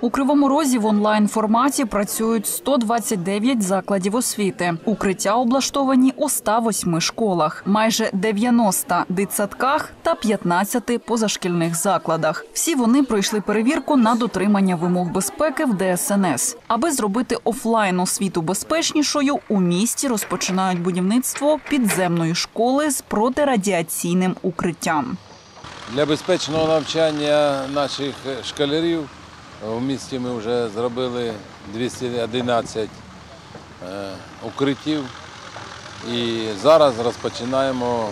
У Кривому Розі в онлайн-форматі працюють 129 закладів освіти. Укриття облаштовані у 108 школах, майже 90 дитсадках та 15 позашкільних закладах. Всі вони пройшли перевірку на дотримання вимог безпеки в ДСНС. Аби зробити офлайн-освіту безпечнішою, у місті розпочинають будівництво підземної школи з протирадіаційним укриттям. Для безпечного навчання наших школярів в місті ми вже зробили 211 укриттів і зараз розпочинаємо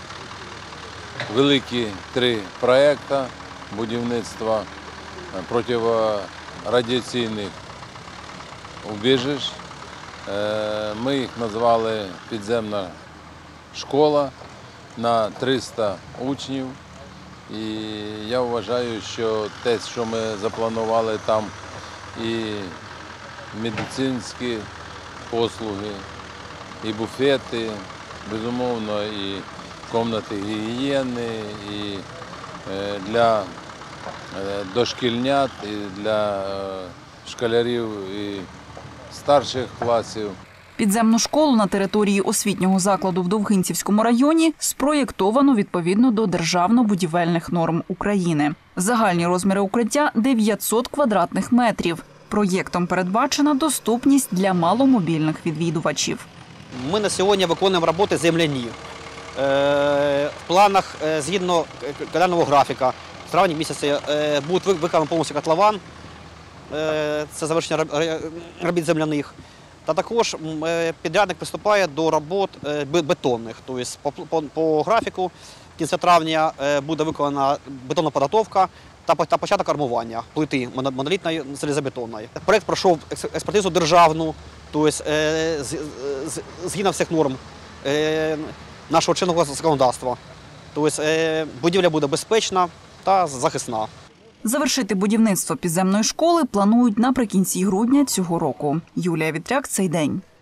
великі 3 проекти будівництва протирадіаційних убіжищ. Ми їх назвали «Підземна школа» на 300 учнів. І я вважаю, що те, що ми запланували там, і медицинські послуги, і буфети, безумовно, і кімнати гігієни, і для дошкільнят, і для школярів і старших класів. Підземну школу на території освітнього закладу в Довгинцівському районі спроєктовано відповідно до державно-будівельних норм України. Загальні розміри укриття – 900 квадратних метрів. Проєктом передбачена доступність для маломобільних відвідувачів. Ми на сьогодні виконуємо роботи земляні. В планах, згідно календарного графіка, в травні місяці буде виконаний повністю котлован. Це завершення робіт земляних. Та також підрядник приступає до робот бетонних. Тобто по графіку в кінці травня буде виконана бетонна підготовка та початок армування плити монолітної залізобетонної. Проєкт пройшов експертизу державну, тобто згідно всіх норм нашого чинного законодавства. Тобто будівля буде безпечна та захисна. Завершити будівництво підземної школи планують наприкінці грудня цього року. Юлія Вітряк, «Цей день».